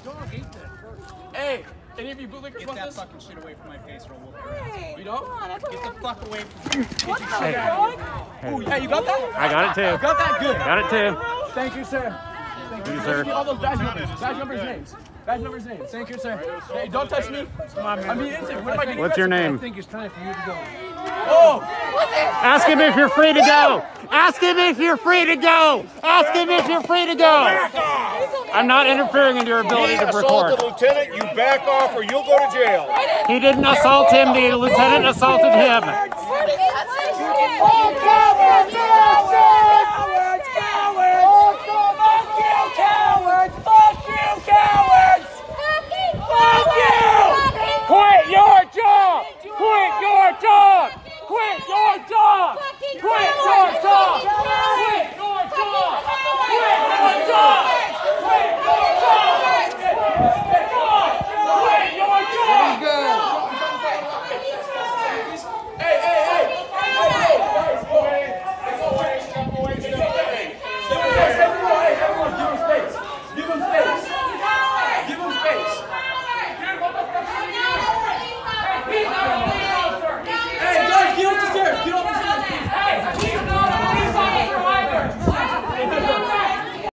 Hey, any of you bootlickers want this? Get that fucking shit away from my face or I'll whoop your ass. You don't? Get the fuck away from me. What the fuck? Oh, yeah, you got that? I got it too. Got that? Good. Got it too. Thank you, sir. Thank you, sir. All those badge numbers. Badge numbers, names. Badge numbers, names. Thank you, sir. Hey, don't touch me. I'm being innocent. What am I getting? What's your name? I think it's time for you to go. Oh! Ask him if you're free to go. Ask him if you're free to go. Ask him if you're free to go. I'm not interfering in your ability to record. Assault the lieutenant, you back off or you'll go to jail. He didn't assault him. The lieutenant assaulted him. Where did he touch him?